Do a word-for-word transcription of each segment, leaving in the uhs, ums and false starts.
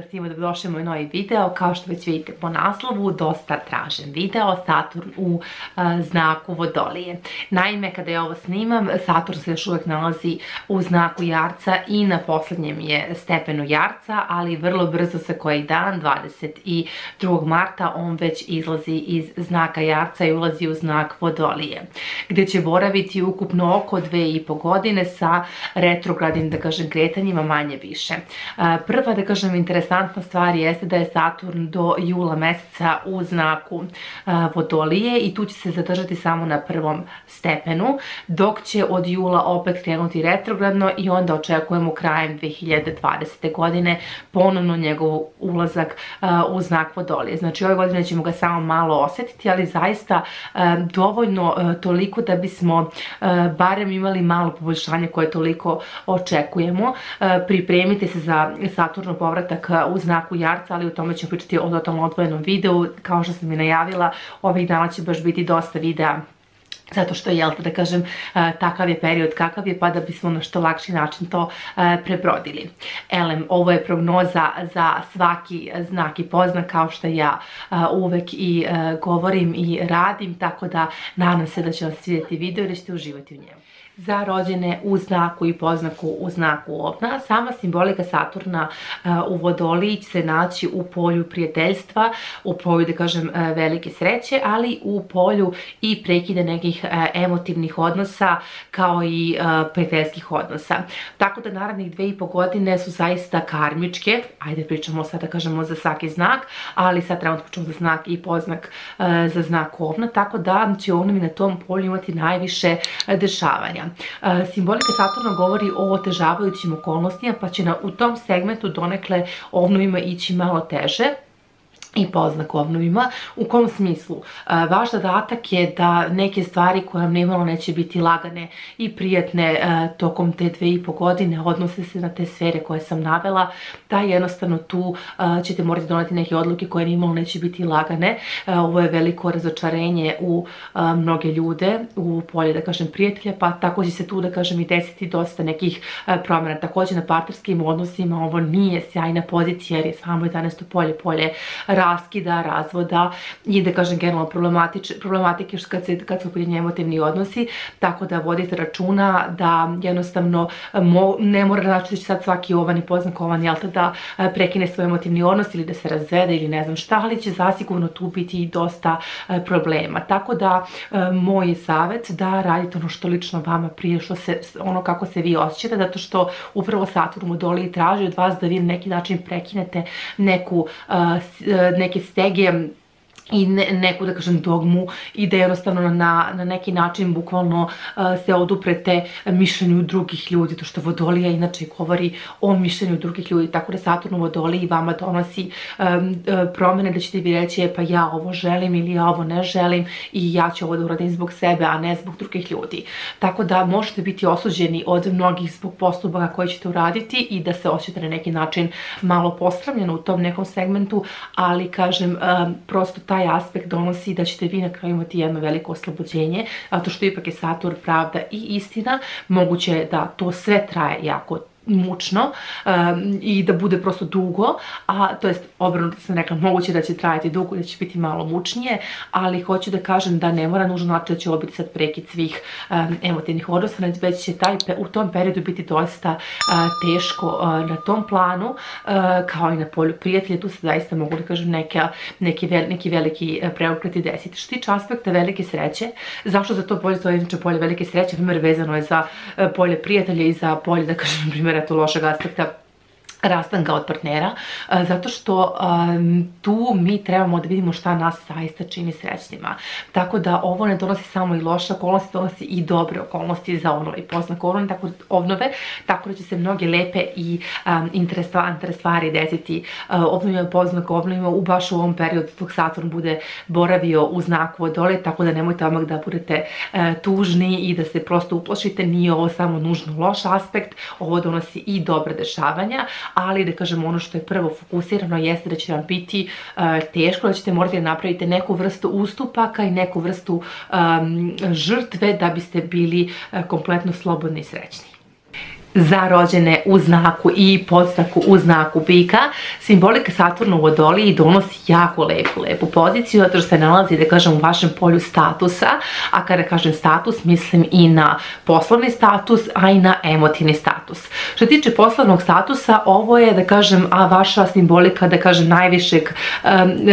svima, dobrodošli u moj novi video. Kao što već vidite po naslovu, dosta tražen video, Saturn u a, znaku Vodolije. Naime, kada ja ovo snimam, Saturn se još uvijek nalazi u znaku Jarca i na posljednjem je stepenu Jarca, ali vrlo brzo za koji dan, dvadeset drugog marta, on već izlazi iz znaka Jarca i ulazi u znak Vodolije, gdje će boraviti ukupno oko dve i po godine sa retrogradnim, da kažem, kretanjima manje više. Prva, da kažem, interesantna stvar jeste da je Saturn do jula meseca u znaku Vodolije i tu će se zadržati samo na prvom stepenu, dok će od jula opet krenuti retrogradno i onda očekujemo krajem dve hiljade dvadesete. godine ponovno njegov ulazak u znak Vodolije. Znači ove godine ćemo ga samo malo osjetiti, ali zaista dovoljno toliko da bismo barem imali malo poboljšanje koje toliko očekujemo. Pripremite se za Saturnov povratak u znaku Jarca, ali o tome ćemo pričati o totalno odvojenom videu. Kao što sam i najavila, ovih dana će baš biti dosta videa, zato što, jel te, da kažem, takav je period kakav je, pa da bismo na što lakši način to prebrodili. Elem, ovo je prognoza za svaki znak i poznak, kao što ja uvek i govorim i radim, tako da nadam se da će vam svidjeti video i da ćete uživati u njemu. Za rođene u znaku i poznaku u znaku Ovna, sama simbolika Saturna u Vodoliji će se naći u polju prijateljstva, u polju, da kažem, velike sreće, ali u polju i prekida nekih emotivnih odnosa, kao i prijateljskih odnosa. Tako da narednih dve i po godine su zaista karmičke, ajde pričamo sad, da kažemo, za svaki znak, ali sad trebamo da pričamo za znak i poznak za znak Ovna, tako da će Ovnovi na tom polju imati najviše dešavanja. Simbolika Saturna govori o otežavajućim okolnostima, pa će na, u tom segmentu donekle Ovnovima ići malo teže i poznak Ovnovima. U kom smislu? Vaš zadatak je da neke stvari koje vam nimalo neće biti lagane i prijatne tokom te dve i po godine odnose se na te sfere koje sam navela, da jednostavno tu ćete morati doneti neke odluke koje nimalo neće biti lagane. Ovo je veliko razočarenje u mnoge ljude, u polje, da kažem, prijatelja, pa tako će se tu, da kažem, i desiti dosta nekih promjena. Također na partnerskim odnosima ovo nije sjajna pozicija, jer je samo jedanaesto polje, polje raskida, razvoda i, da kažem, generalno problematike kad se kad su pitanje emotivni odnosi, tako da vodite računa da jednostavno ne mora znači da će sad svaki ovan i poznak ovan, jel te, da prekine svoj emotivni odnos ili da se razvede ili ne znam šta, ali će zasigurno tu biti i dosta problema. Tako da moj je savjet da radite ono što lično vama prije, što se, ono kako se vi osjećate, zato što upravo Saturn u Vodoliji traži od vas da vi na neki način prekinete neku neke stege i neku, da kažem, dogmu i da jednostavno na, na neki način bukvalno uh, se oduprete mišljenju drugih ljudi, to što Vodolija inače govori o mišljenju drugih ljudi, tako da Saturn u Vodoliji vama donosi um, promjene da ćete vi reći, pa ja ovo želim ili ja ovo ne želim i ja ću ovo da uradim zbog sebe, a ne zbog drugih ljudi. Tako da možete biti osuđeni od mnogih zbog postupaka koje ćete uraditi i da se osjećate na neki način malo posramljeno u tom nekom segmentu, ali, kažem, um, prosto taj taj aspekt donosi da ćete vi na kraju imati jedno veliko oslobođenje, zato što ipak je Saturn pravda i istina. Moguće je da to sve traje jako mučno um, i da bude prosto dugo, a to jest obrnuto sam rekla, moguće da će trajati dugo i da će biti malo mučnije, ali hoću da kažem da ne mora nužno znači da će ovo biti sad prekid svih um, emotivnih odnosa, već će taj, u tom periodu biti dosta uh, teško uh, na tom planu, uh, kao i na polju prijatelja. Tu se zaista mogu da kažem neka, neki, vel, neki veliki uh, preokreti desiti. Što tiče aspekta velike sreće, zašto za to polje, to je inače polje velike sreće, primjer vezano je za uh, polje prijatelja i za polje, da kažem, primjer to lošeg aspekta rastanka od partnera, zato što um, tu mi trebamo da vidimo šta nas zaista čini srećnima. Tako da ovo ne donosi samo i loše okolnosti, donosi i dobre okolnosti za onove i poznak ovnove, tako, obnove, tako da će se mnoge lepe i um, interesantne stvari desiti uh, obnovima i poznak ovnovima u baš u ovom periodu dok Saturn bude boravio u znaku Vodolije, tako da nemojte odmah da budete uh, tužni i da se prosto uplašite. Nije ovo samo nužno loš aspekt, ovo donosi i dobre dešavanja, ali, da kažem, ono što je prvo fokusirano jeste da će vam biti uh, teško, da ćete morati da napravite neku vrstu ustupaka i neku vrstu um, žrtve da biste bili uh, kompletno slobodni i srećni. Za rođene u znaku i podznaku u znaku bika, simbolika Saturna u Vodoliji donosi jako lepu, lepu poziciju, zato što se nalazi, da kažem, u vašem polju statusa, a kada kažem status, mislim i na poslovni status, a i na emotivni status. Što se tiče poslovnog statusa, ovo je, da kažem, a vaša simbolika, da kažem, najvišeg um,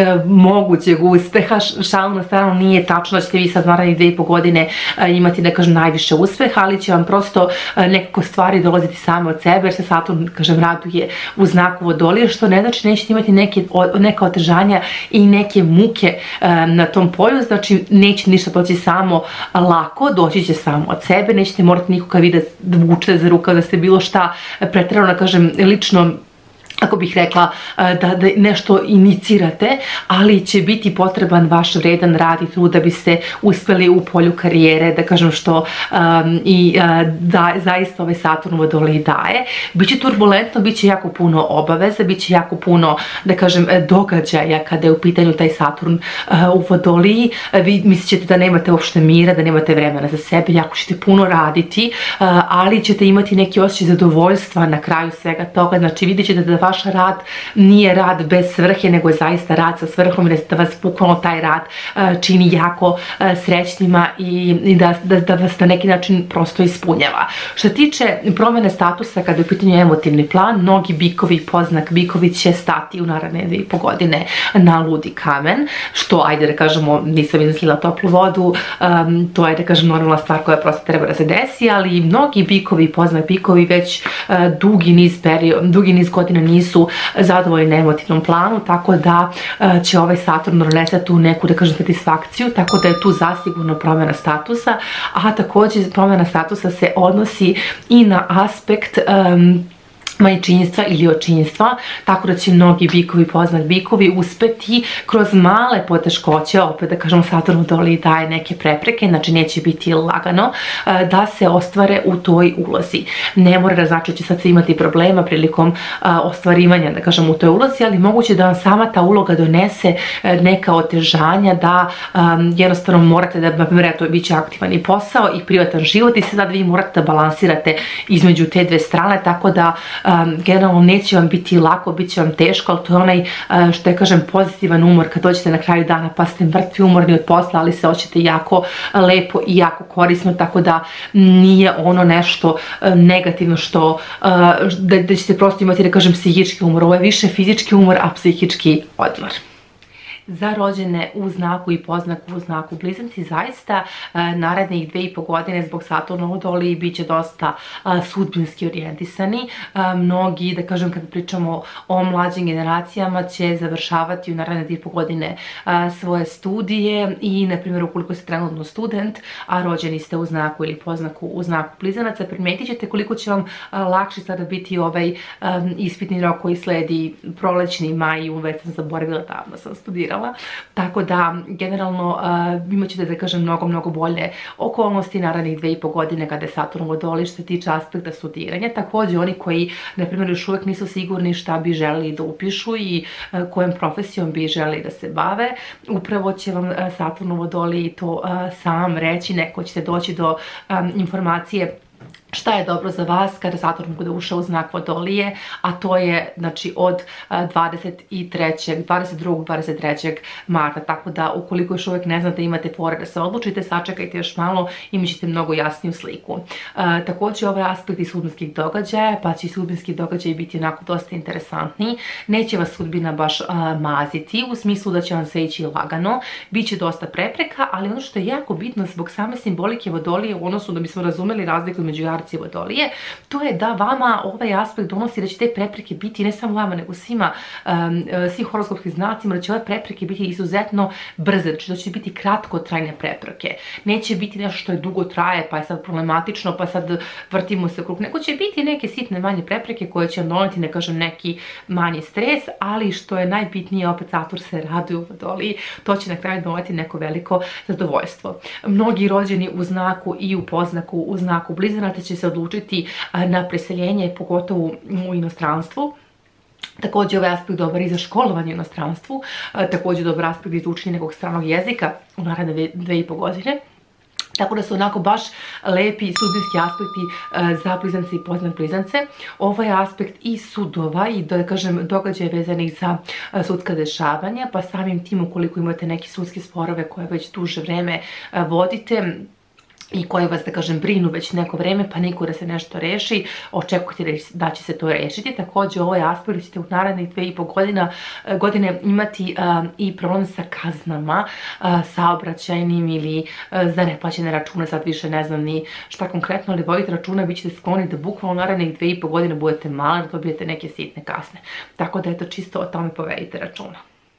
mogućeg uspeha. Šalu na stranu, nije tačno da ćete vi sad naravno dve i po godine uh, imati, da kažem, najviše uspeha, ali će vam prosto uh, nekako stvari dolaziti same od sebe, jer se Saturn, kažem, raduje u znaku Vodolije, što ne znači nećete imati neke, neka otežanja i neke muke um, na tom polju, znači neće ništa doći samo lako, doći će samo od sebe, nećete morati nikoga vidjeti da vučete za rukav, da ste bilo šta pretjerano, da kažem, lično, ako bih rekla, da, da nešto inicirate, ali će biti potreban vaš vredan rad i trud da biste uspeli u polju karijere, da kažem, što um, i uh, da, zaista ovaj Saturn u Vodoliji daje. Biće turbulentno, bit će jako puno obaveza, bit će jako puno, da kažem, događaja kada je u pitanju taj Saturn uh, u Vodoliji. Vi mislit ćete da nemate uopšte mira, da nemate vremena za sebe, jako ćete puno raditi, uh, ali ćete imati neki osjećaj zadovoljstva na kraju svega toga. Znači vidjet ćete da vaš rad nije rad bez svrhe, nego je zaista rad sa svrhom, da vas bukvalno taj rad čini jako srećnima i da, da, da vas na neki način prosto ispunjava. Što se tiče promjene statusa kada je u pitanju emotivni plan, mnogi bikovi, poznak bikovi će stati u naredne dvije i po godine na ludi kamen, što, ajde da kažemo, nisam izmislila toplu vodu, um, to je, da kažem, normalna stvar koja prosto treba da se desi, ali mnogi bikovi, poznak bikovi već uh, dugi niz period, dugi niz godina nisu zadovoljni na emotivnom planu, tako da uh, će ovaj Saturn donese tu neku, da kažem, satisfakciju, tako da je tu zasigurno promjena statusa, a također promjena statusa se odnosi i na aspekt um, majčinstva ili očinstva, tako da će mnogi bikovi, poznak bikovi, uspeti kroz male poteškoće, opet da kažemo Saturn u Vodoliji daje neke prepreke, znači neće biti lagano, da se ostvare u toj ulozi. Ne mora da znači da će sad se imati problema prilikom ostvarivanja, da kažem, u toj ulozi, ali moguće da vam sama ta uloga donese neka otežanja, da jednostavno morate da, na primjer, to bit će aktivan i posao i privatan život i sad vi morate da balansirate između te dve strane, tako da Um, generalno neće vam biti lako, bit će vam teško, ali to je onaj, uh, što je, kažem, pozitivan umor kad dođete na kraju dana pa ste mrtvi, umorni od posla, ali se hoćete jako lepo i jako korisno, tako da nije ono nešto uh, negativno što uh, da, da ćete prosto imati, da kažem, psihički umor. Ovo je više fizički umor, a psihički odmor. Za rođene u znaku i poznaku u znaku Blizanci, zaista narednih dve i po godine zbog Saturna u Vodoliji bit će dosta sudbinski orijentisani. Mnogi, da kažem, kada pričamo o mlađim generacijama, će završavati u naredne dve i po godine svoje studije i, na primjer, ukoliko ste trenutno student, a rođeni ste u znaku ili poznaku u znaku Blizanaca, primetit ćete koliko će vam lakše sada biti ovaj ispitni rok koji sledi prolećni maj, već sam zaboravila, davno sam studirala. Tako da, generalno, uh, imat ćete, da kažem, mnogo, mnogo bolje okolnosti narednih dve i po godine kada je Saturn u Vodoliji što se tiče aspekta studiranja. Također, oni koji, na primjer, još uvijek nisu sigurni šta bi želeli da upišu i uh, kojom profesijom bi želeli da se bave, upravo će vam uh, Saturn u Vodoliji to uh, sam reći, neko ćete doći do um, informacije šta je dobro za vas kada Saturn bude ušao u znak Vodolije, a to je, znači, od dvadeset trećeg, dvadeset drugog, dvadeset trećeg marta, tako da ukoliko još uvijek ne znate, imate fore da se odlučite, sačekajte još malo i imat ćete mnogo jasniju sliku. E, također ovaj aspekt i sudbinskih događaja, pa će i sudbinski događaji biti onako dosta interesantni. Neće vas sudbina baš a, maziti, u smislu da će vam sve ići lagano, bit će dosta prepreka, ali ono što je jako bitno zbog same simbolike Vodolije u odnosu da bismo razumeli razliku među jarci Vodolije, to je da vama ovaj aspekt donosi da će te prepreke biti ne samo vama, nego svima, um, svim horoskopskim znacima, da će ove prepreke biti izuzetno brze, znači da će biti kratkotrajne prepreke. Neće biti nešto što je dugo traje, pa je sad problematično, pa sad vrtimo se krug, nego će biti neke sitne manje prepreke koje će vam doneti, ne kažem, neki manji stres, ali što je najbitnije, opet Saturn se raduje u Vodoliji, to će na kraju doneti neko veliko zadovoljstvo. Mnogi rođeni u znaku i u poznaku u znaku Blizanaca će se odlučiti na preseljenje, pogotovo u inostranstvu. Također ovaj aspekt dobar i za školovanje u inostranstvu, također dobar aspekt za učenje nekog stranog jezika u naredne dve i po godine. Tako da su onako baš lepi sudbinski aspekti za blizance i poznat blizance. Ovaj aspekt i sudova i da kažem događaja vezanih za sudska dešavanja, pa samim tim ukoliko imate neke sudske sporove koje već duže vreme vodite i koji vas, da kažem, brinu već neko vreme, pa niko da se nešto reši, očekujte da će se to rešiti. Također, ovaj aspekt ćete u narednih dve i po godine imati i problem sa kaznama, saobraćajnim ili za neplaćene račune, sad više ne znam ni šta konkretno, ali vodite računa, vi ćete skloni da bukvalno u narednih dve i po godine budete mali, da dobijete neke sitne kazne. Tako da, eto, čisto o tome povedite računa.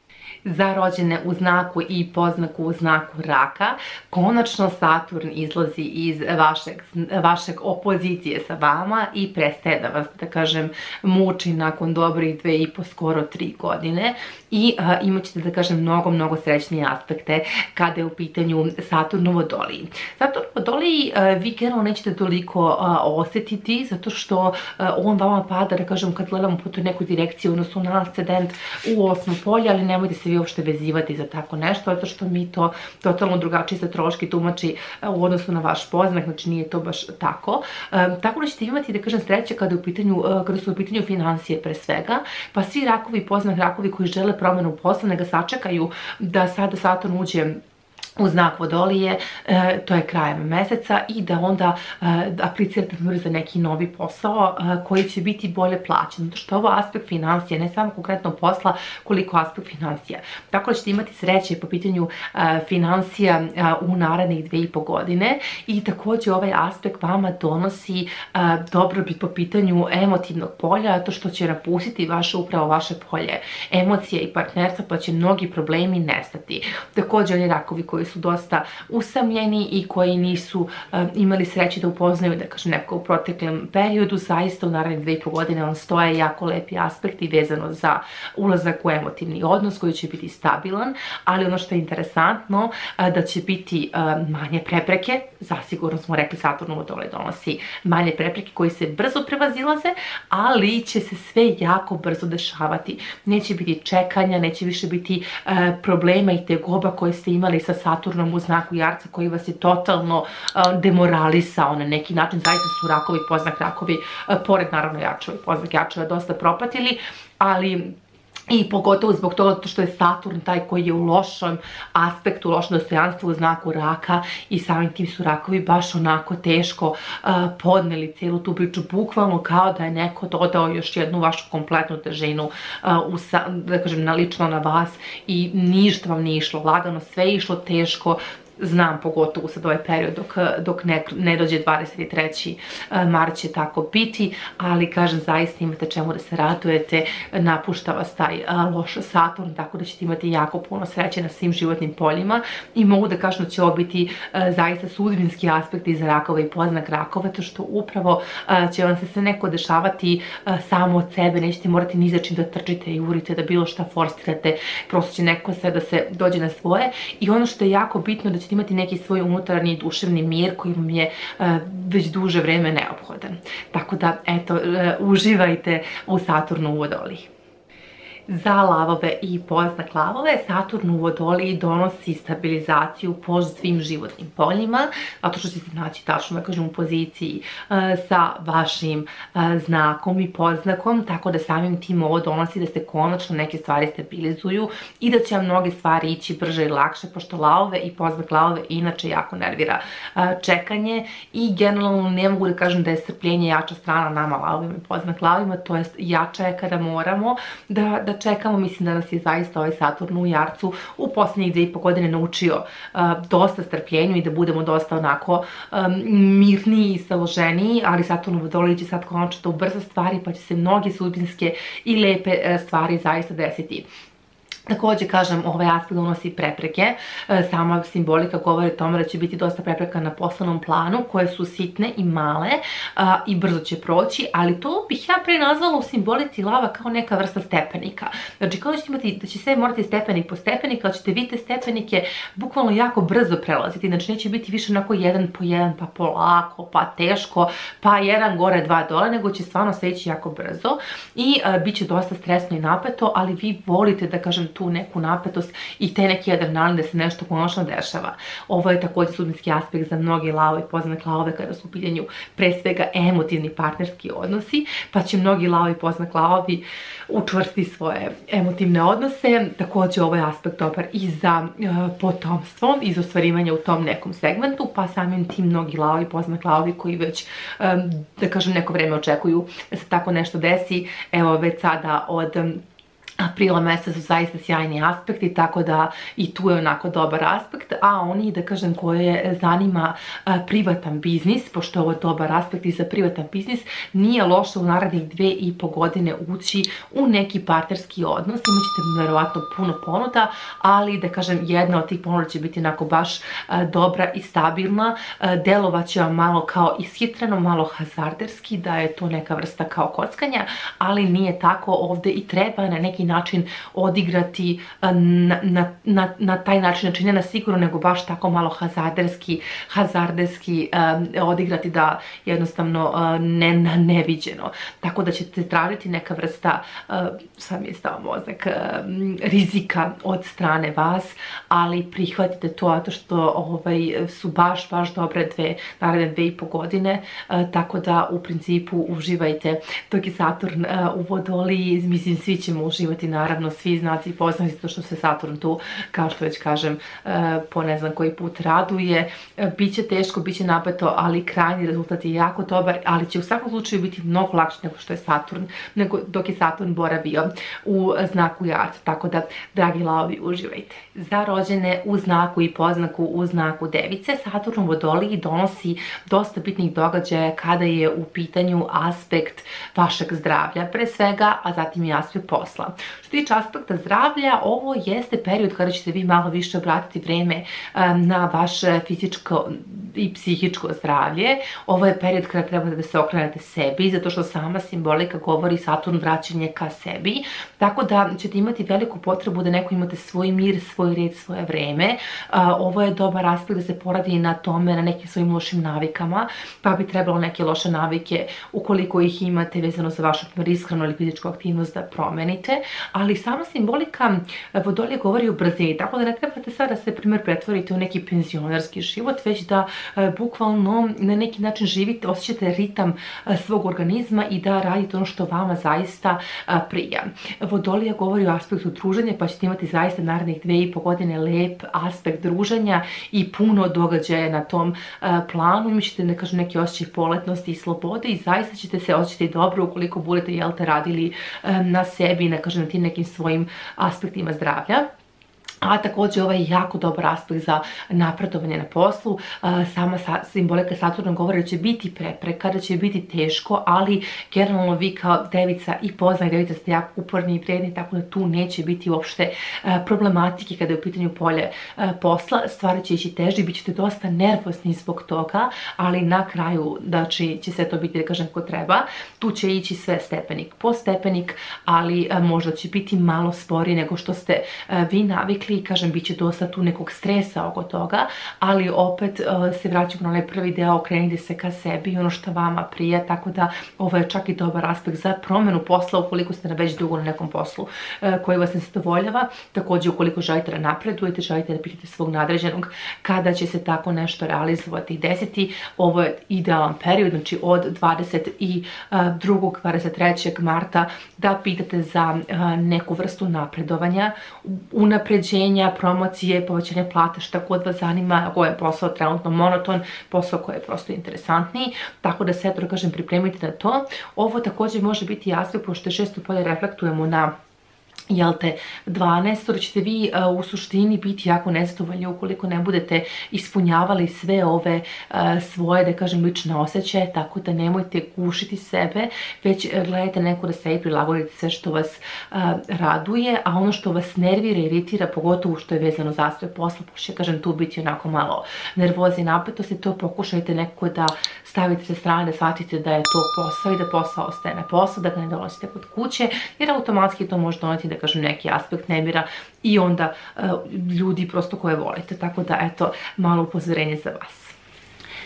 Za rođene u znaku i poznaku u znaku raka, konačno Saturn izlazi iz vašeg, vašeg opozicije sa vama i prestaje da vas, da kažem, muči nakon dobrih dve i po, skoro tri godine i a, imat ćete, da kažem, mnogo, mnogo srećnije aspekte kada je u pitanju Saturn u Vodoliji. Saturn u Vodoliji a, vi generalno nećete toliko a, osjetiti, zato što a, on vama pada, da kažem, kad gledamo po toj nekoj direkciji, odnosno na ascendent u osmo polje, ali nemojte se vi uopšte vezivati za tako nešto, zato što mi to totalno drugačije se troški tumači u odnosu na vaš poznak, znači nije to baš tako. Tako da ćete imati, da kažem, sreće kada, u pitanju, kada su u pitanju financije pre svega, pa svi rakovi, poznak rakovi koji žele promenu posla, ne ga sačekaju da sada Saturn uđe u znak Vodolije, to je krajem meseca i da onda aplicirate za neki novi posao koji će biti bolje plaćen. Zato što ovo aspekt financija, ne samo konkretno posla, koliko aspekt financija. Tako da ćete imati sreće po pitanju financija u narednih dve i po godine i također ovaj aspekt vama donosi dobrobit po pitanju emotivnog polja, to što će napustiti vaše, upravo vaše polje emocije i partnerstva, pa će mnogi problemi nestati. Također oni rakovi koji su dosta usamljeni i koji nisu um, imali sreće da upoznaju, da kažem, neko u proteklom periodu, zaista u narednih dve i po godine vam stoje jako lepi aspekti vezano za ulazak u emotivni odnos koji će biti stabilan, ali ono što je interesantno, uh, da će biti uh, manje prepreke, zasigurno smo rekli Saturn u Vodoliji donosi manje prepreke koji se brzo prevazilaze, ali će se sve jako brzo dešavati. Neće biti čekanja, neće više biti uh, problema i tegoba koje ste imali sa Saturnom u znaku Jarca koji vas je totalno uh, demoralisao na neki način. Zaista su rakovi, poznak rakovi, uh, pored naravno Jarčeva i poznak Jarčeva dosta propatili, ali i pogotovo zbog toga što je Saturn taj koji je u lošem aspektu, u lošem dostojanstvu u znaku raka i samim tim su rakovi baš onako teško uh, podneli cijelu tu priču, bukvalno kao da je neko dodao još jednu vašu kompletnu težinu uh, u, da kažem, nalično na vas i ništa vam nije išlo lagano, sve je išlo teško. Znam, pogotovo sad ovaj period dok, dok ne, ne dođe dvadeset treći mart će tako biti, ali kažem, zaista imate čemu da se radujete, napušta vas taj uh, loš Saturn, tako da ćete imati jako puno sreće na svim životnim poljima i mogu da kažem da će ovo biti uh, zaista sudbinski aspekti za rakova i poznak rakova, to što upravo uh, će vam se sve neko dešavati uh, samo od sebe, nećete morati ni za čim da trčite i urite, da bilo šta forstirate, prosto će neko sve da se dođe na svoje i ono što je jako bitno da ćete imati neki svoj unutarnji duševni mir koji vam je uh, već duže vreme neophodan. Tako da, eto, uh, uživajte u Saturnu u Vodoliji. Za lavove i poznak lavove, Saturn u Vodoliji donosi stabilizaciju po svim životnim poljima, zato što će se naći tačno, da kažem, u poziciji uh, sa vašim uh, znakom i poznakom, tako da samim tim ovo donosi da se konačno neke stvari stabilizuju i da će vam mnoge stvari ići brže i lakše, pošto lavove i poznak lavove inače jako nervira uh, čekanje i generalno ne mogu da kažem da je strpljenje jača strana nama lavovima i poznak lavovima, to jest jača je kada moramo da, da čekamo. Mislim da nas je zaista ovaj Saturn u Jarcu u posljednjih dve i po godine naučio uh, dosta strpljenju i da budemo dosta onako um, mirniji i saloženiji, ali Saturn u Vodoliji će sad konačno da ubrza stvari, pa će se mnoge sudbinske i lepe uh, stvari zaista desiti. Također, kažem, ovaj aspekt donosi prepreke, sama simbolika govori o tome da će biti dosta prepreka na poslovnom planu koje su sitne i male a, i brzo će proći, ali to bih ja pre nazvala u simbolici lava kao neka vrsta stepenika. Znači, kao da ćete imati, da će sve morati stepenik po stepenik, ali ćete vi te stepenike bukvalno jako brzo prelaziti, znači neće biti više onako jedan po jedan, pa polako, pa teško, pa jedan gore, dva dole, nego će stvarno sve ići jako brzo i a, bit će dosta stresno i napeto, ali vi volite, da kažem, tu neku napetost i te neki adrenalin da se nešto konačno dešava. Ovo je također sudbinski aspekt za mnogi lavove i poznak lavove kada su u pitanju pre svega emotivni partnerski odnosi, pa će mnogi lavovi i poznak lavovi učvrstiti svoje emotivne odnose. Također ovo je aspekt dobar i za e, potomstvo i za ostvarivanje u tom nekom segmentu, pa samim tim mnogi lavovi i poznak lavovi koji već, e, da kažem, neko vreme očekuju da se tako nešto desi, evo već sada od aprila meseca su zaista sjajni aspekti, tako da i tu je onako dobar aspekt, a oni, da kažem, koje zanima a, privatan biznis, pošto je ovo dobar aspekt i za privatan biznis, nije loše u narednih dve i po godine ući u neki partnerski odnos, imaćete verovatno puno ponuda, ali da kažem, jedna od tih ponuda će biti onako baš a, dobra i stabilna, a, delovat će vam malo kao ishitreno, malo hazarderski, da je to neka vrsta kao kockanja, ali nije tako ovde i treba na neki način odigrati na, na, na, na taj način, znači ne na sigurno, nego baš tako malo hazarderski, hazarderski um, odigrati da jednostavno uh, ne na neviđeno. Tako da ćete tražiti neka vrsta, uh, sad mi je stao mozak, uh, rizika od strane vas, ali prihvatite to, zato što ovaj, su baš, baš dobre dve, naredne dve i po godine, uh, tako da u principu uživajte. Dok je Saturn uh, u Vodoliji, mislim, svi ćemo uživati, naravno svi znaci i poznaci, zato što se Saturn tu, kao što već kažem, po ne znam koji put raduje. Biće teško, biće napeto, ali krajnji rezultat je jako dobar, ali će u svakom slučaju biti mnogo lakše nego što je Saturn, nego dok je Saturn boravio u znaku Jarca, tako da, dragi lavovi, uživajte. Za rođene u znaku i poznaku u znaku Device, Saturn u Vodoliji donosi dosta bitnih događaja kada je u pitanju aspekt vašeg zdravlja, pre svega, a zatim i aspekt posla. Što tiče aspekta zdravlja, ovo jeste period kada ćete vi malo više obratiti vreme um, na vaše fizičko i psihičko zdravlje. Ovo je period kada trebate da se okrenete sebi, zato što sama simbolika govori Saturn vraćanje ka sebi, tako da ćete imati veliku potrebu da neko imate svoj mir, svoj red, svoje vreme. Uh, ovo je dobar aspekt da se poradi na tome, na nekim svojim lošim navikama, pa bi trebalo neke loše navike, ukoliko ih imate vezano za vašu ishranu ili fizičku aktivnost, da promenite. Ali sama simbolika Vodolije govori o brzini, tako da ne trebate sad da se, primjer, pretvorite u neki penzionerski život, već da e, bukvalno na neki način živite, osjećate ritam e, svog organizma i da radite ono što vama zaista e, prija. Vodolija govori o aspektu druženja, pa ćete imati zaista narednih dve i po godine lep aspekt druženja i puno događaja na tom e, planu. Imaćete, ne kažem, neki osjećaj poletnosti i slobode i zaista ćete se osjećati dobro ukoliko budete, jel te, radili e, na sebi, ne kažem, na tim nekim svojim aspektima zdravlja. A također ovaj je jako dobar aspekt za napredovanje na poslu. Sama simbolika Saturna govori da će biti prepreka, da će biti teško, ali generalno vi kao Devica i poznak Devica ste jako uporni i vrijedni, tako da tu neće biti uopšte problematike kada je u pitanju polje posla. Stvari će ići teži, bit ćete dosta nervozni zbog toga, ali na kraju, znači, će sve to biti, da kažem, ko treba. Tu će ići sve stepenik po stepenik, ali možda će biti malo sporije nego što ste vi navikli. Kažem, bit će dosta tu nekog stresa oko toga, ali opet uh, se vraćamo na onaj prvi deo, okrenite se ka sebi i ono što vama prija, tako da ovo je čak i dobar aspekt za promenu posla ukoliko ste na već dugo na nekom poslu uh, koji vas ne zadovoljava. Također, ukoliko želite da napredujete, želite da pitate svog nadređenog kada će se tako nešto realizovati i desiti, ovo je idealan period, znači od dvadeset drugog do dvadeset trećeg marta da pitate za uh, neku vrstu napredovanja, unapređenja, promocije, povećanje plate, šta god vas zanima. Ovo je posao trenutno monoton, posao koji je prosto interesantniji, tako da sve, da kažem, pripremite na to. Ovo također može biti aspekt, pošto je šesto polje reflektujemo na jel te, dvanaesto, da ćete vi uh, u suštini biti jako nezadovoljni ukoliko ne budete ispunjavali sve ove uh, svoje, da kažem, lične osjećaje, tako da nemojte gušiti sebe, već gledajte neko da sebi prilagodite sve što vas uh, raduje, a ono što vas nervira, iritira, pogotovo što je vezano za aspekt posla, pošto ja kažem tu biti onako malo nervoze i napetosti, to pokušajte neko da stavite sa strane, da shvatite da je to posao i da posao ostaje na posao, da ga ne donosite kod kuće, jer automatski to može doneti, da kažem, neki aspekt nemira i onda uh, ljudi prosto koje volite, tako da eto, malo upozorenje za vas.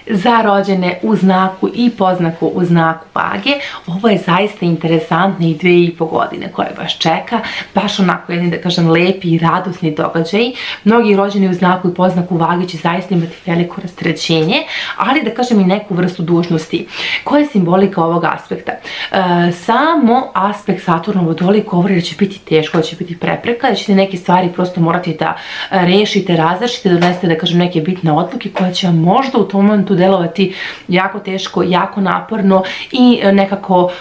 Za rođene u znaku i poznaku u znaku vage, ovo je zaista interesantne i dve i po godine koje vas čeka, baš onako jedni, da kažem, lepi i radosni događaj. Mnogi rođeni u znaku i poznaku vage će zaista imati veliko rasterećenje, ali da kažem i neku vrstu dužnosti. Koja je simbolika ovog aspekta? E, samo aspekt Saturna u Vodoliji govori da će biti teško, da će biti prepreka, da ćete neke stvari prosto morati da rešite, razrešite, da donesete, da kažem, neke bitne odluke koje će vam možda u tom momentu delovati jako teško, jako naporno i nekako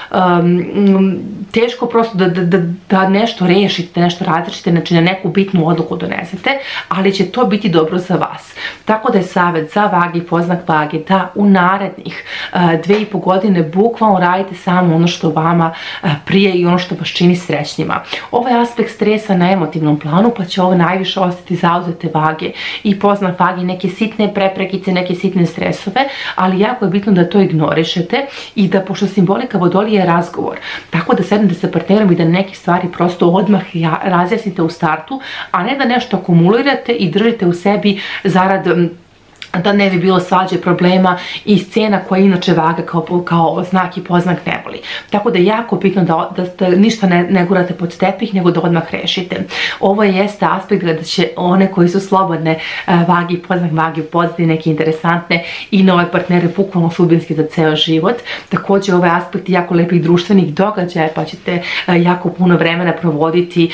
um, teško prosto da, da, da nešto rešite, nešto različite, znači na neku bitnu odluku donesete, ali će to biti dobro za vas. Tako da je savjet za vage i poznak vage da u narednih uh, dve i po godine bukvalno radite samo ono što vama uh, prije i ono što vas čini srećnjima. Ovo je aspekt stresa na emotivnom planu, pa će ovo najviše ostati zauzete vage i poznak vage, neke sitne preprekice, neke sitne stresove, ali jako je bitno da to ignorišete i da, pošto simbolika Vodolije je razgovor, tako da sednete sa partnerom i da neke stvari prosto odmah razjasnite u startu, a ne da nešto akumulirate i držite u sebi zarad da ne bi bilo svađe, problema i scena koja inače vaga kao, kao znak i poznak ne voli. Tako da je jako bitno da, da, da ništa ne, ne gurate pod tepih, nego da odmah rešite. Ovo jeste aspekt da će one koji su slobodne vage i poznak vage upoznati neke interesantne i nove partnere bukvalno sudbinski za ceo život. Također ovaj aspekt je jako lepih društvenih događaja, pa ćete jako puno vremena provoditi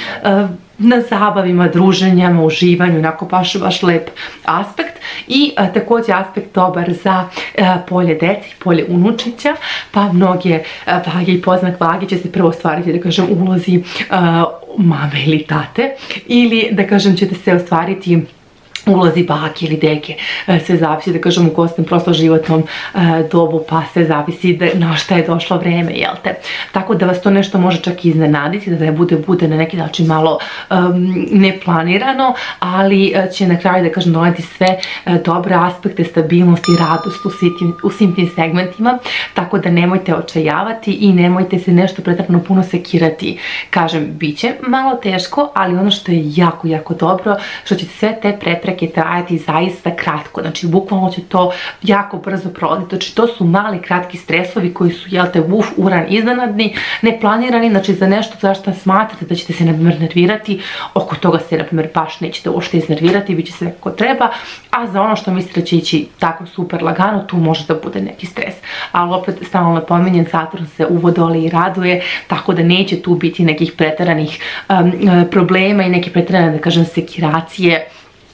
na zabavima, druženjama, uživanju, onako baš, baš lep aspekt. I a, također aspekt dobar za a, polje deci, polje unučića, pa mnoge a, vage i poznak vage će se prvo ostvariti, da kažem, ulozi a, mame ili tate, ili da kažem ćete se ostvariti ulozi bake ili deke, sve zavisi, da kažem, u kostom prosto životnom dobu, pa sve zavisi na šta je došlo vreme, jel te? Tako da vas to nešto može čak i iznenaditi, da ne bude, bude na neki način malo um, neplanirano, ali će na kraju, da kažem, doneti sve dobre aspekte, stabilnost i radost u, svim, u svim tim segmentima, tako da nemojte očajavati i nemojte se nešto pretrpno puno sekirati. Kažem, bit će malo teško, ali ono što je jako, jako dobro, što ćete sve te prepreke je trajati zaista kratko, znači bukvalno će to jako brzo prolaziti, znači to su mali kratki stresovi koji su, jel te, uf, uran, iznenadni, neplanirani, znači za nešto za što smatrate da ćete se nervirati, oko toga se, na primjer, baš nećete uopšte iznervirati, bit će sve kako treba, a za ono što mislite da će ići tako super lagano, tu može da bude neki stres. Ali opet, stalno napominjem, Saturn se u Vodoliji raduje, tako da neće tu biti nekih preteranih um, problema i neke preterane, da kažem, sekiracije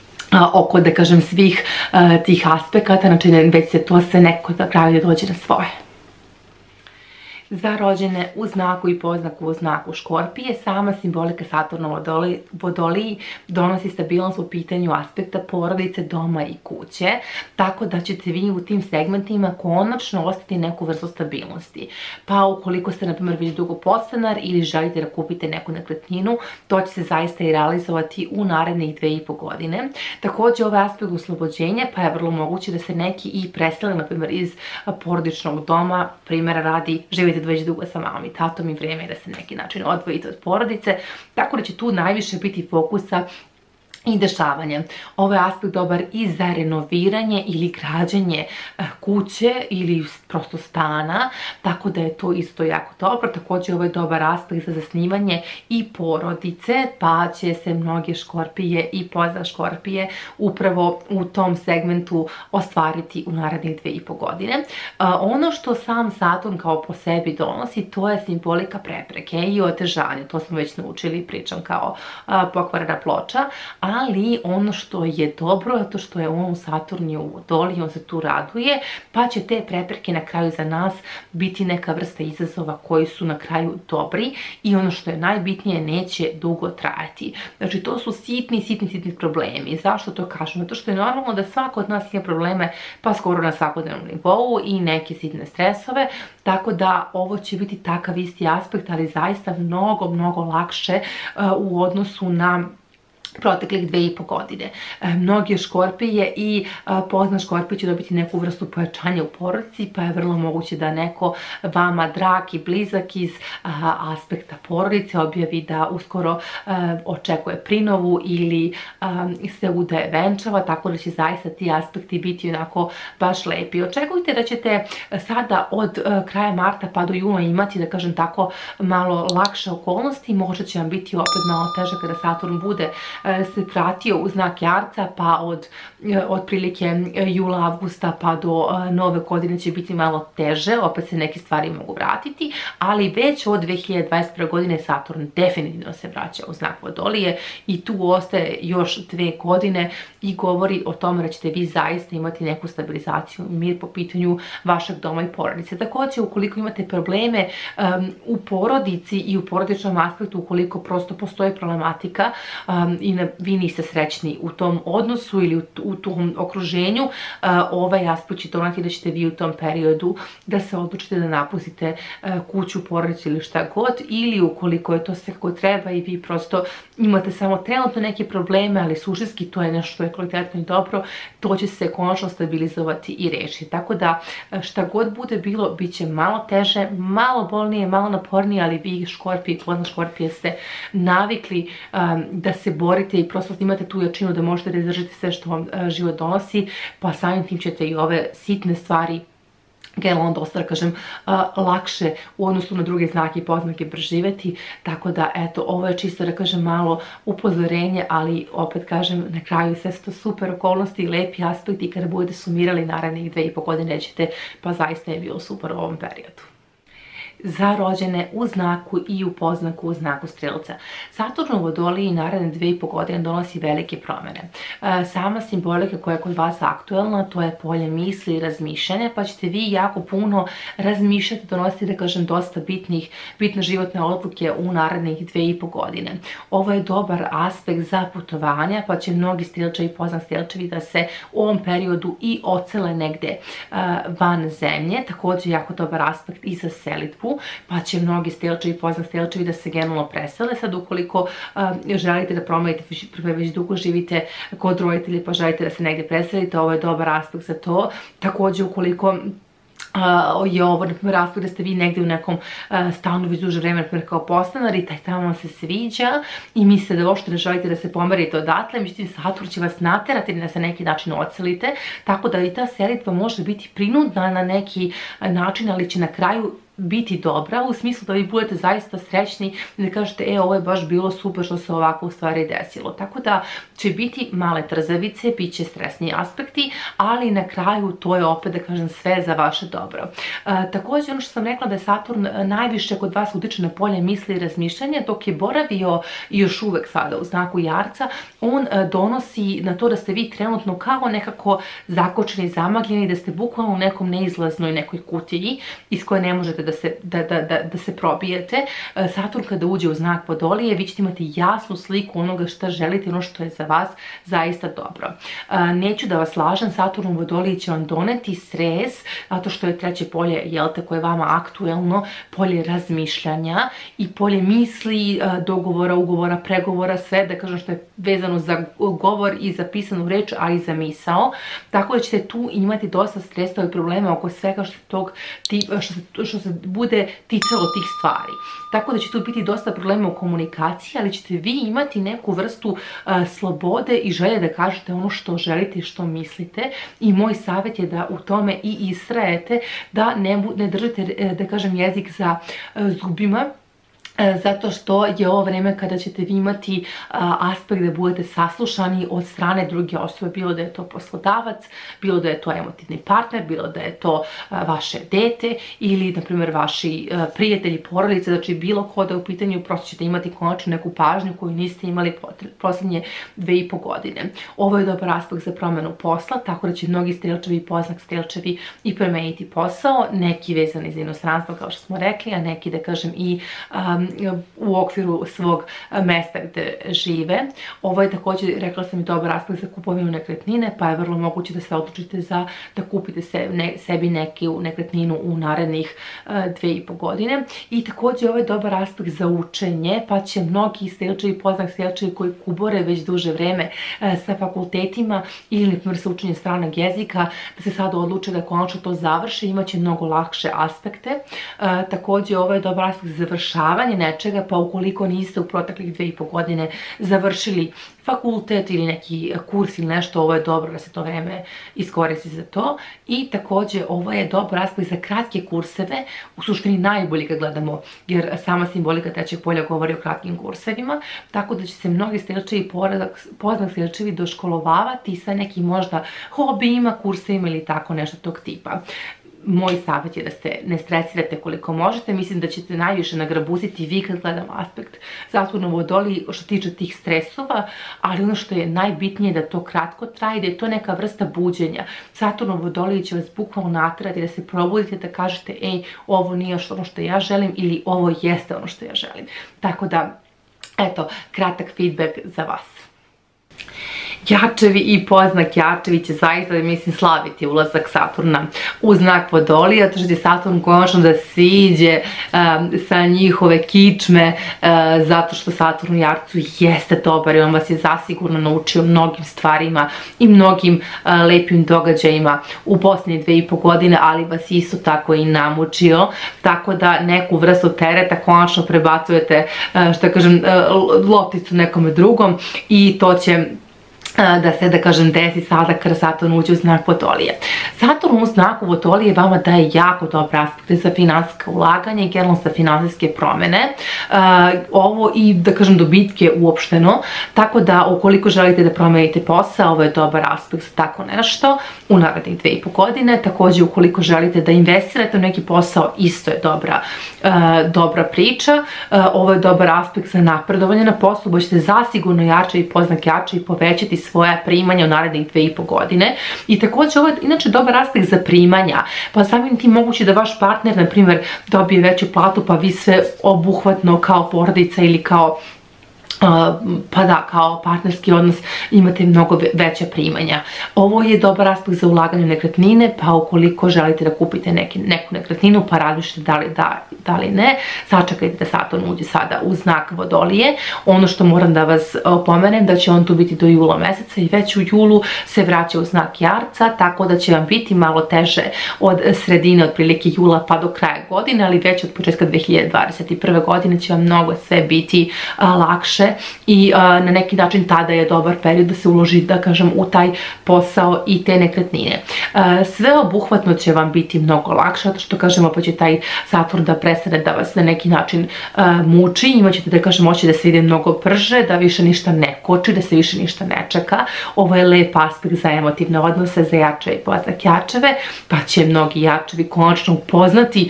oko, da kažem, svih uh, tih aspekata, znači već se to sve neko da pravi da dođe na svoje. Za rođene u znaku i poznaku u znaku Škorpije, sama simbolika Saturna u Vodoliji donosi stabilnost u pitanju aspekta porodice, doma i kuće, tako da ćete vi u tim segmentima konačno ostati neku vrstu stabilnosti. Pa ukoliko ste, na primjer, već dugo podstanar ili želite da kupite neku nekretninu, to će se zaista i realizovati u narednih dve i po godine. Također ovaj aspekt oslobođenja, pa je vrlo moguće da se neki i presele, na primjer, iz porodičnog doma, primjera radi, živite već dugo sa mamom i tatom i vrijeme je da se na neki način odvojite od porodice, tako da će tu najviše biti fokusa i dešavanje. Ovo je aspekt dobar i za renoviranje ili građenje kuće ili prosto stana, tako da je to isto jako dobro. Također ovo je dobar aspekt za zasnivanje i porodice, pa će se mnoge Škorpije i poznak Škorpije upravo u tom segmentu ostvariti u narednih dve i po godine. Ono što sam Saturn kao po sebi donosi, to je simbolika prepreke i otežanja. To smo već naučili, pričam kao pokvarena ploča, ali ono što je dobro je to što je on u Saturnu u Vodoliji, on se tu raduje, pa će te prepreke na kraju za nas biti neka vrsta izazova koji su na kraju dobri i ono što je najbitnije, neće dugo trajati. Znači to su sitni, sitni, sitni problemi. Zašto to kažem? Zato što je normalno da svako od nas ima probleme pa skoro na svakodnevnom nivou i neke sitne stresove, tako da ovo će biti takav isti aspekt, ali zaista mnogo, mnogo lakše uh, u odnosu na proteklih dve i po godine. Mnoge škorpije i pozna škorpije će dobiti neku vrstu pojačanja u porodici, pa je vrlo moguće da neko vama drag i blizak iz aspekta porodice objavi da uskoro očekuje prinovu ili se udaje venčava, tako da će zaista ti aspekti biti onako baš lepi. Očekujte da ćete sada od kraja marta pa do juna imati, da kažem tako, malo lakše okolnosti, možda će vam biti opet malo teže kada Saturn bude se pratio u znak Jarca, pa od otprilike jula, avgusta pa do nove godine će biti malo teže, opet se neke stvari mogu vratiti, ali već od dve hiljade dvadeset prve. godine Saturn definitivno se vraća u znak Vodolije i tu ostaje još dve godine i govori o tome da ćete vi zaista imati neku stabilizaciju i mir po pitanju vašeg doma i porodice. Također, ukoliko imate probleme um, u porodici i u porodičnom aspektu, ukoliko prosto postoji problematika um, i na, vi niste srećni u tom odnosu ili u, u tom okruženju, uh, ovaj aspekt će donati da ćete vi u tom periodu da se odlučite da napustite uh, kuću, porodicu ili šta god, ili ukoliko je to sve kako treba i vi prosto imate samo trenutno neke probleme, ali suštinski to je nešto što je kvalitetno i dobro, to će se konačno stabilizovati i rešiti. Tako da šta god bude bilo, bit će malo teže, malo bolnije, malo napornije, ali vi škorpije, pozna škorpije ste navikli um, da se borite i prosto imate tu jačinu da možete da izdržite sve što vam uh, život donosi, pa samim tim ćete i ove sitne stvari generalno dosta, da kažem, lakše u odnosu na druge znake i poznake preživeti, tako da, eto, ovo je čisto, da kažem, malo upozorenje, ali opet kažem, na kraju sve su to super okolnosti i lepi aspekti i kada budete sumirali narednih dve i po godine rećete, pa zaista je bilo super u ovom periodu. Za rođene u znaku i u poznaku u znaku Strelca. Saturn u Vodoliji naredne dve i po godine donosi velike promjene. Sama simbolika koja je kod vas aktuelna, to je polje misli i razmišljanja, pa ćete vi jako puno razmišljati, donositi, da kažem, dosta bitnih, bitne životne odluke u narednih dve i po godine. Ovo je dobar aspekt za putovanja, pa će mnogi Strelčevi i poznak Strelčevi da se u ovom periodu i ocele negde van zemlje. Također jako dobar aspekt i za selitbu, pa će mnogi Strelčevi i poznak Strelčevi da se generalno presele. Sad ukoliko uh, želite da promenite, već dugo živite kod roditelja pa želite da se negdje preselite, ovo je dobar aspekt za to. Također ukoliko Uh, je ovo, na primjer, aspekt da ste vi negdje u nekom uh, stanu već duže vreme, na primjer, kao podstanar i taj stan vam se sviđa i mislite da uopšte ne želite da se pomerite odatle, međutim Saturn će vas naterati da se na neki način ocelite, tako da i ta selitba može biti prinudna na neki način, ali će na kraju biti dobra, u smislu da vi budete zaista srećni i da kažete, e, ovo je baš bilo super što se ovako u stvari desilo. Tako da će biti male trzavice, bit će stresni aspekti, ali na kraju to je opet, da kažem, sve za vaše dobro. E, također, ono što sam rekla da je Saturn najviše kod vas utiče na polje misli i razmišljanja, dok je boravio i još uvek sada u znaku Jarca, on e, donosi na to da ste vi trenutno kao nekako zakočeni, zamagljeni, da ste bukvalno u nekom neizlaznoj nekoj kutiji iz koje ne možete da se, da, da, da, da se probijete. Saturn kada uđe u znak Vodolije, vi ćete imati jasnu sliku onoga što želite, ono što je za vas zaista dobro. Neću da vas lažem, Saturn u Vodoliji će vam doneti stres, zato što je treće polje, jel te, koje je vama aktuelno, polje razmišljanja i polje misli, dogovora, ugovora, pregovora, sve, da kažem, što je vezano za govor i za pisanu reč, a i za misao. Tako da ćete tu imati dosta stresa i problema oko svega što, tog, što, se, što se bude ticalo tih stvari. Tako da će tu biti dosta problema u komunikaciji, ali ćete vi imati neku vrstu uh, slobode i želje da kažete ono što želite i što mislite. I moj savjet je da u tome i istrajete, da ne, ne držite, da kažem, jezik za uh, zubima, zato što je ovo vreme kada ćete vi imati aspekt da budete saslušani od strane druge osobe, bilo da je to poslodavac, bilo da je to emotivni partner, bilo da je to vaše dete ili, na primjer, vaši prijatelji, porodice, znači bilo ko da je u pitanju, prosto ćete imati konačno neku pažnju koju niste imali posljednje dve i po godine. Ovo je dobar aspekt za promjenu posla, tako da će mnogi Strelčevi i poznak Strelčevi i promeniti posao, neki vezani za inostranstvo, kao što smo rekli, a neki, da kažem, i um, u okviru svog mesta gde žive. Ovo je također, rekla sam, i dobar aspekt za kupovinu nekretnine, pa je vrlo moguće da se odlučite za da kupite sebi neku nekretninu u narednih dve i po godine. I također ovo je dobar aspekt za učenje, pa će mnogi stelčevi, poznak stelčevi koji kubore već duže vreme sa fakultetima ili na primjer sa učenjem stranog jezika, da se sad odluče da konačno to završe, imaće mnogo lakše aspekte. Također ovo je dobar aspekt za završavanje nečega, pa ukoliko niste u proteklih dve i po godine završili fakultet ili neki kurs ili nešto, ovo je dobro da se to vreme iskoristi za to. I također ovo je dobar aspekt za kratke kurseve, u suštini najbolji kad gledamo, jer sama simbolika trećeg polja govori o kratkim kursevima, tako da će se mnogi stelčevi, poznak stelčevi doškolovavati sa nekim možda hobijima, kursevima ili tako nešto tog tipa. Moj savjet je da se ne stresirate koliko možete, mislim da ćete najviše nagrabuziti vi kad gledam aspekt Saturna u Vodoliji što tiče tih stresova, ali ono što je najbitnije da to kratko traje, da je to neka vrsta buđenja. Saturn u Vodoliji će vas bukvalno naterati da se probudite, da kažete ej, ovo nije ono što ja želim ili ovo jeste ono što ja želim. Tako da, eto, kratak feedback za vas. Jačevi i poznak Jačevi će zaista, mislim, slaviti ulazak Saturna u znak Vodolija, zato što će Saturn konačno da siđe sa njihove kičme, zato što Saturn u Jarcu jeste dobar i on vas je zasigurno naučio mnogim stvarima i mnogim lepim događajima u posljednje dve i po godine, ali vas isto tako i namučio, tako da neku vrstu tereta konačno prebacujete, što kažem, lopticu nekome drugom i to će da se, da kažem, desi sada kada Saturn uđe u znak Vodolije. Saturn u znaku Vodolije vama daje jako dobre aspekte za finansijska ulaganja i generalno za finansijske promene. Ovo i, da kažem, dobitke uopšteno, tako da ukoliko želite da promenite posao, ovo je dobar aspekt za tako nešto u narednih dve i po godine. Također, ukoliko želite da investirate u neki posao, isto je dobra, dobra priča. Ovo je dobar aspekt za napredovanje na poslu, bo ćete zasigurno jače i poznak jače i povećati svoja primanja u narednih dve i po godine. I također ovo je inače dobar aspekt za primanja, pa samim tim moguće da vaš partner, na primjer, dobije veću platu, pa vi sve obuhvatno kao porodica ili kao pa da, kao partnerski odnos imate mnogo veća primanja. Ovo je dobar aspekt za ulaganje u nekretnine, pa ukoliko želite da kupite neku nekretninu, pa razmišljate da li da, da li ne, sačekajte da Saturn uđe sada u znak Vodolije. Ono što moram da vas opomenem, da će on tu biti do jula meseca i već u julu se vraća u znak Jarca, tako da će vam biti malo teže od sredine, otprilike jula pa do kraja godine, ali već od početka dve hiljade dvadeset prve godine će vam mnogo sve biti lakše i na neki način tada je dobar period da se uloži, da kažem, u taj posao i te nekretnine. Sve obuhvatno će vam biti mnogo lakše, zato što, kažemo, pa će taj Saturn da prestane da vas na neki način muči, imaćete, da kažem, moći da se ide mnogo brže, da više ništa ne koči, da se više ništa ne čeka. Ovo je lep aspekt za emotivne odnose, za jače i poznak Jačeve, pa će mnogi Jačevi konačno upoznati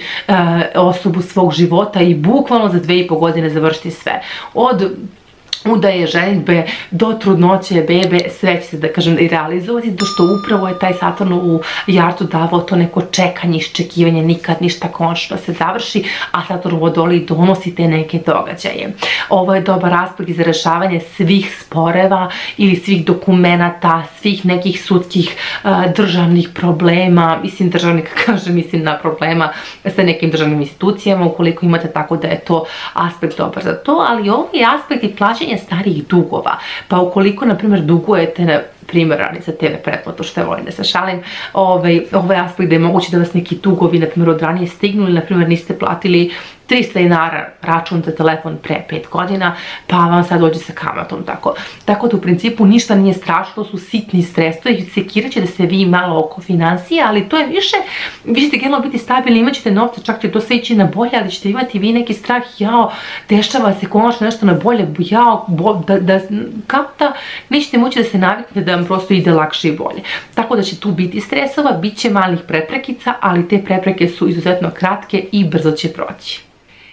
osobu svog života i bukvalno za dve i po godine završiti sve. Od udaje, ženitbe, do trudnoće, bebe, sve će se, da kažem, i realizovati, zato što upravo je taj Saturn u Jarcu davao to neko čekanje, iščekivanje, nikad ništa konačno se završi, a Saturn u Vodoliji donosi te neke događaje. Ovo je dobar aspekt za rešavanje svih sporeva ili svih dokumenata, svih nekih sudskih državnih problema, mislim državnih, kažem, mislim na problema sa nekim državnim institucijama, ukoliko imate, tako da je to aspekt dobar za to, ali ovo je aspekt i plaćanje starijih dugova, pa ukoliko, na primjer, dugujete, na primjer, radi za te ve pretplatu, što je volim da se šalim, ovaj aspekt da je moguće da vas neki dugovi, na primjer, od ranije stignu ili, na primjer, niste platili trista dinara račun za telefon pre pet godina, pa vam sad dođe sa kamatom, tako. Tako da u principu ništa nije strašno, to su sitni stresovi i sekirat će da se vi malo oko financija, ali to je više, vi ćete generalno biti stabilni, imat ćete novca, čak će to sve ići na bolje, ali ćete imati vi neki strah, jao, dešava se konačno nešto na bolje, jao, da, kao da nećete moći da se naviknete da vam prosto ide lakše i bolje. Tako da će tu biti stresova, bit će malih preprekica, ali te prepreke su izuzetno kratke i brzo će proći.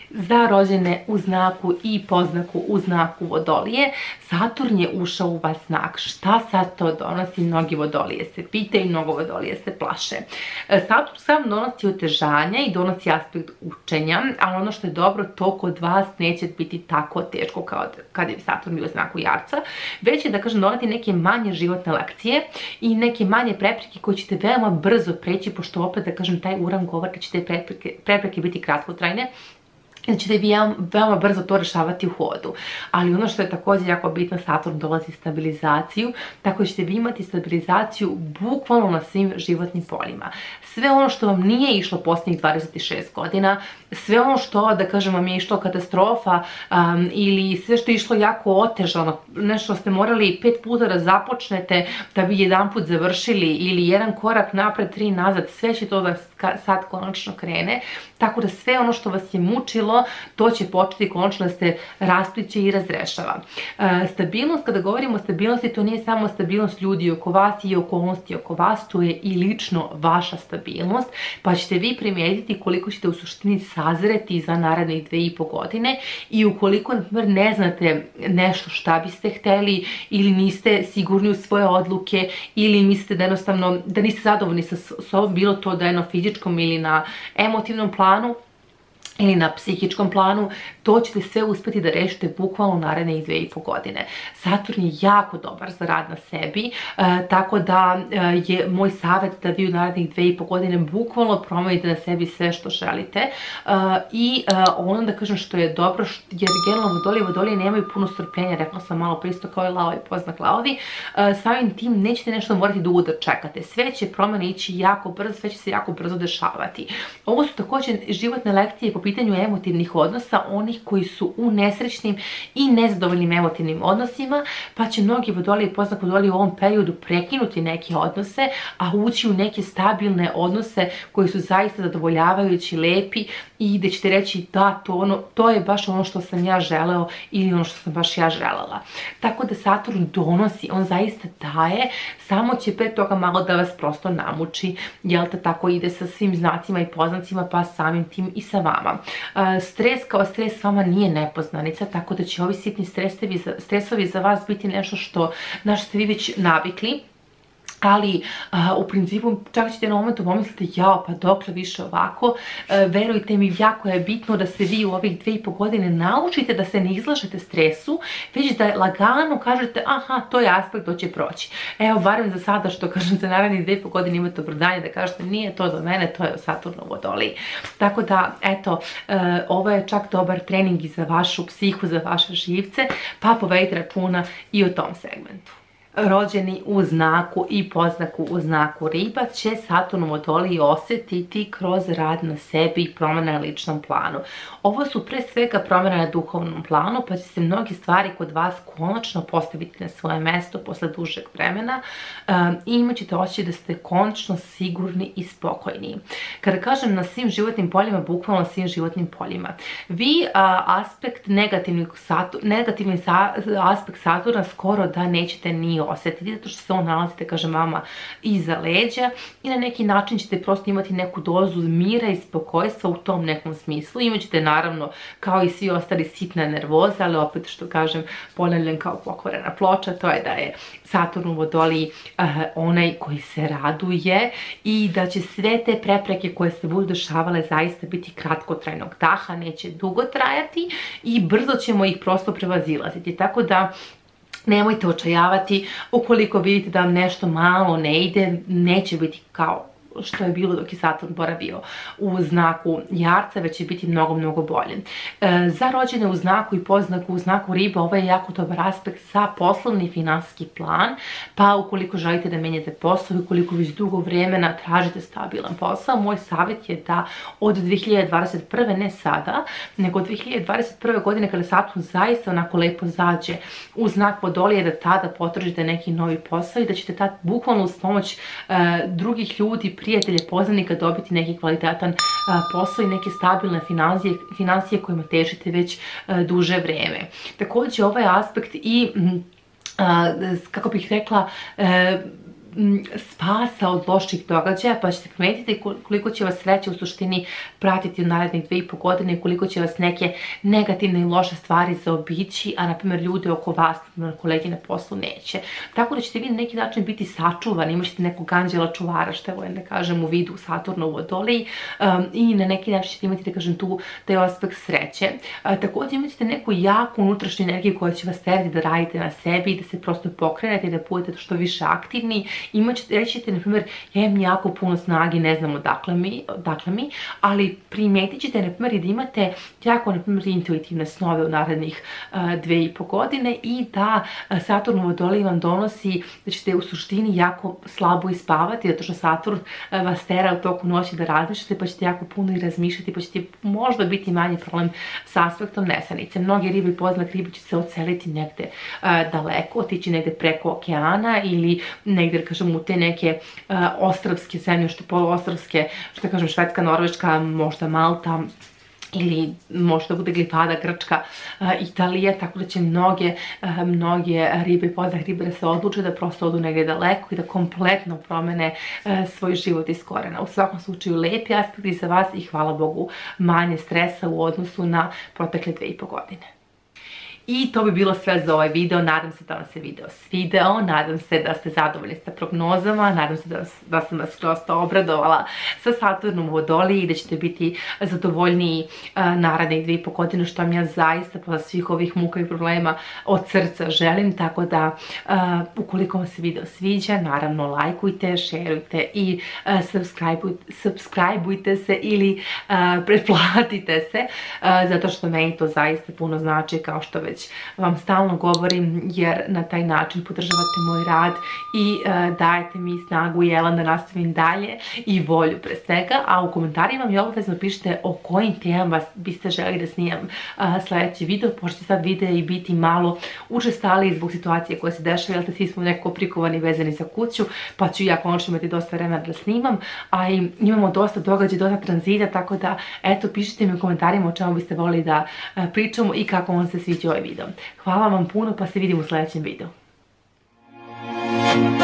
Za rođene u znaku i poznaku u znaku Vodolije, Saturn je ušao u vaš znak. Šta sad to donosi? Mnogi Vodolije se pitaju i mnogo Vodolije se plaše. Saturn sam donosi otežanja i donosi aspekt učenja, ali ono što je dobro, to kod vas neće biti tako teško kao kad je Saturn bio u znaku Jarca, već je, da kažem, doneti neke manje životne lekcije i neke manje prepreke koje ćete veoma brzo preći, pošto opet, da kažem, taj Uran govori da će te prepreke, prepreke biti kratkotrajne, da ćete vi veoma brzo to rešavati u hodu. Ali ono što je također jako bitno, Saturn dolazi stabilizaciju, tako da ćete vi imati stabilizaciju bukvalno na svim životnim poljima. Sve ono što vam nije išlo posljednjih dvadeset šest godina, sve ono što, da kažem, vam je išlo katastrofa um, ili sve što je išlo jako otežano, nešto ste morali pet puta da započnete da bi jedan put završili ili jedan korak napred, tri nazad, sve će to da sad konačno krene. Tako da sve ono što vas je mučilo, to će početi konačno da se raspliće i razrešava. E, stabilnost, kada govorimo o stabilnosti, to nije samo stabilnost ljudi oko vas i okolnosti oko vas, to je i lično vaša stabilnost, pa ćete vi primijetiti koliko ćete u suštini sazreti za narednih dve i po godine i ukoliko, na primjer, ne znate nešto šta biste hteli ili niste sigurni u svoje odluke ili mislite da jednostavno, da niste zadovoljni sa sobom, bilo to da je na fizičkom ili na emotivnom planu, ili na psihičkom planu, to ćete sve uspjeti da rešite bukvalno u naredne i dve i po godine. Saturn je jako dobar za rad na sebi, e, tako da e, je moj savjet da vi u narednih dve i po godine bukvalno promenite na sebi sve što želite. E, I e, ono, da kažem, što je dobro, što, jer generalno Vodolije, Vodolije nemaju puno strpljenja, rekla sam malo pristo kao i Lao i poznak Laovi, e, samim tim nećete nešto morati dugo da čekate. Sve će promjene ići jako brzo, sve će se jako brzo dešavati. Ovo su također životne lekcije po pitanju emotivnih odnosa, onih koji su u nesrećnim i nezadovoljnim emotivnim odnosima, pa će mnogi Vodolije i poznak Vodolije u ovom periodu prekinuti neke odnose, a ući u neke stabilne odnose koji su zaista zadovoljavajući, lepi i gde ćete reći da, to, ono, to je baš ono što sam ja želeo ili ono što sam baš ja želela. Tako da Saturn donosi, on zaista daje, samo će pre toga malo da vas prosto namuči, jel te, tako ide sa svim znacima i poznacima, pa samim tim i sa vama. Stres kao stres vama nije nepoznanica, tako da će ovi sitni stresovi, stresovi za vas biti nešto što, na što ste vi već navikli. Ali a, u principu čak ćete na momentu pomisliti, jao, pa dokle više ovako. E, verujte mi, jako je bitno da se vi u ovih dve i po godine naučite da se ne izlažete stresu, već da lagano kažete, aha, to je aspekt, to će proći. Evo, barem za sada, što kažem, za narednih dve i po godine imate opravdanje da kažete, nije to za mene, to je Saturn u Vodoliji. Tako da, eto, e, ovo je čak dobar trening i za vašu psihu, za vaše živce, pa povedite računa i o tom segmentu. Rođeni u znaku i poznaku u znaku Riba će Saturn u Vodoliji osjetiti kroz rad na sebi i promjene na ličnom planu. Ovo su pre svega promjene na duhovnom planu, pa će se mnogi stvari kod vas konačno postaviti na svoje mesto posle dužeg vremena um, i imat ćete osjećaj da ste konačno sigurni i spokojni. Kada kažem na svim životnim poljima, bukvalno na svim životnim poljima, vi uh, aspekt negativni, Saturn, negativni sa, aspekt Saturna skoro da nećete ni osjetiti, zato što se on nalazi, da kažem, vama iza leđa i na neki način ćete prosto imati neku dozu mira i spokojstva u tom nekom smislu. Imat ćete naravno, kao i svi ostali, sitna nervoza, ali opet, što kažem, ponavljam kao pokvarena ploča, to je da je Saturn u Vodoliji uh, onaj koji se raduje i da će sve te prepreke koje se budu dešavale zaista biti kratkotrajnog daha, neće dugo trajati i brzo ćemo ih prosto prevazilaziti. Tako da nemojte očajavati, ukoliko vidite da vam nešto malo ne ide, neće biti kao što je bilo dok je Saturn boravio u znaku Jarca, već će biti mnogo, mnogo bolje. E, za rođene u znaku i poznaku u znaku Riba, ovo je jako dobar aspekt za poslovni i finansijski plan, pa ukoliko želite da menjate posao, ukoliko već dugo vremena tražite stabilan posao, moj savjet je da od dve hiljade dvadeset prve, ne sada, nego od dve hiljade dvadeset prve godine, kada Saturn zaista onako lepo zađe u znak Vodolije, da tada potražite neki novi posao i da ćete tada bukvalno uz pomoć e, drugih ljudi, prijatelje, poznanika dobiti neki kvalitetan a, posao i neke stabilne financije, financije kojima težite već a, duže vreme. Također ovaj aspekt i, a, kako bih rekla, a, spasa od loših događaja, pa ćete primetiti koliko će vas sreće u suštini pratiti u narednih dve i po godine i koliko će vas neke negativne i loše stvari zaobići, a na primjer ljude oko vas, kolege na poslu neće. Tako da ćete vi na neki način biti sačuvani, imaćete nekog anđela čuvara, što je da kažem u vidu Saturna u Vodoliji, i na neki način ćete imati da kažem tu taj aspekt sreće. Također imaćete neku jaku unutrašnju energiju koja će vas terati da radite na sebi, da se prosto pokrenete i da budete što više aktivni. Imaćete, reći ćete, na primjer, ja imam jako puno snage, ne znam odakle mi, odakle mi, ali primetit ćete, na primjer, da imate jako, na primjer, intuitivne snove u narednih dve i po godine i da Saturn u Vodoliji vam donosi da ćete u suštini jako slabo ispavati, zato što Saturn vas tera u toku noći da razmišljate, pa ćete jako puno i razmišljati, pa ćete možda biti manji problem sa aspektom nesanice. Mnogi ribe i podznak ribe će se oceliti negde daleko, otići negde preko okeana ili negde, kažem, u te neke ostrvske zemlje, što poluostrvske, što kažem, Švedska, Norveška, možda Malta, ili možda bude Glipada, Grčka, Italija, tako da će mnoge, mnoge ribe i podznak ribe da se odluče da prosto odu negdje daleko i da kompletno promene svoj život iz korena. U svakom slučaju lepi aspekti za vas i hvala Bogu manje stresa u odnosu na protekle dve i po godine. I to bi bilo sve za ovaj video, nadam se da vam se video svideo, nadam se da ste zadovoljni sa prognozama, nadam se da, da sam vas dosta obradovala sa Saturnom u Vodoliji i da ćete biti zadovoljniji uh, narednih dve i po godine, što vam ja zaista posle svih ovih muka i problema od srca želim, tako da uh, ukoliko vam se video sviđa, naravno lajkujte, šerujte i uh, subscribe-ujte, subscribe-ujte se ili uh, pretplatite se, uh, zato što meni to zaista puno znači, kao što već vam stalno govorim, jer na taj način podržavate moj rad i uh, dajete mi snagu i elan da nastavim dalje i volju pre svega, a u komentarima mi obavezno pišite o kojim temama biste želi da snimam uh, sljedeći video, pošto sad video i biti malo učestaliji zbog situacije koje se dešava, jer svi smo nekako prikovani vezani za kuću, pa ću ja konačno imati dosta vremena da snimam, a i imamo dosta događaja, dosta tranzita, tako da eto, pišite mi u komentarima o čemu biste volili da uh, pričamo i kako vam se sviđa ovaj video. Hvala vam puno, pa se vidimo u sljedećem videu.